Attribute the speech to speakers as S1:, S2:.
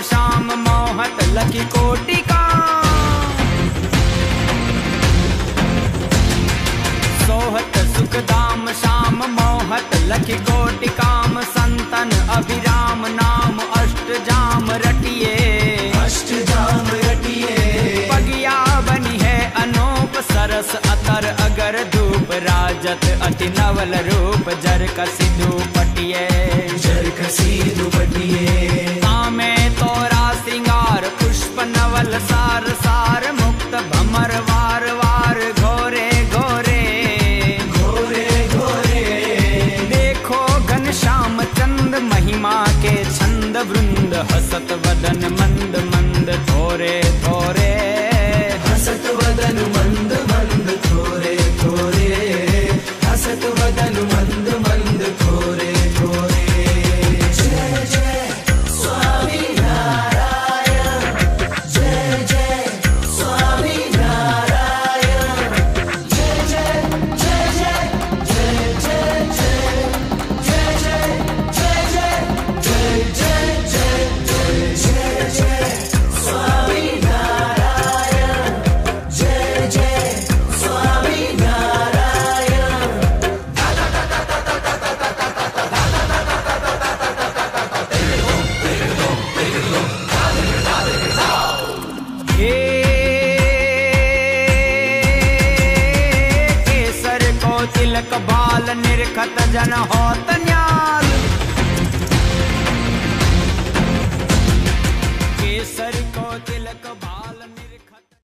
S1: श्याम मोहत लखी कोटिका। सोहत सुख दाम श्याम मोहत लखी कोटि काम। संतन अभिराम नाम अष्ट जाम रटिए। अष्ट जाम रटिए। पगिया बनी है अनूप सरस अतर अगर धूप। राजत अति नवल रूप जर कसी दुपटिए। जर कसी दुपटिए। आमे तोरा श्रृंगार पुष्प नवल सार सार। मुक्त भमर वार वार घोरे घोरे। घोरे घोरे। देखो घनश्याम चंद महिमा के छंद वृंद। हसत वदन मंद मंद थोरे थोरे। हसत वदन मंद मंद थोरे थोरे। हसत वदन मंद मंद थोरे थोरे। जय जय स्वामी नारायण। जय जय स्वामी नारायण। जय जय जय जय जय जय जय। जय जय जय जय जय जय जय जय जय स्वामी नारायण। जय जय स्वामी नारायण। हे केसर को तिलक बाल निरखत जन होत न्याल। केसर को तिलक बाल।